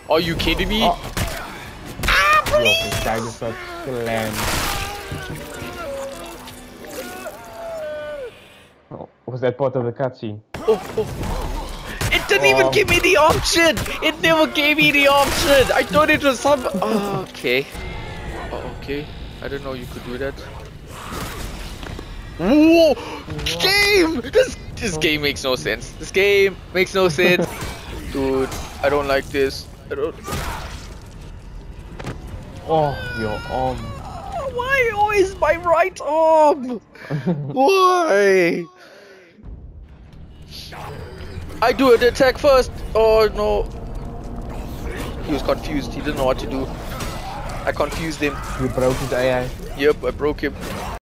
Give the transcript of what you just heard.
Are you kidding me? Oh. Yo, this guy just got slammed. Oh, was that part of the cutscene? It didn't even give me the option! It never gave me the option! I thought it was some... Oh, okay. Oh, okay. I didn't know you could do that. Whoa! Game! This game makes no sense. This game makes no sense. Dude, I don't like this. I don't... Oh, your arm. Why always my right arm? Why? I do an attack first. Oh no. He was confused. He didn't know what to do. I confused him. You broke his AI. Yep, I broke him.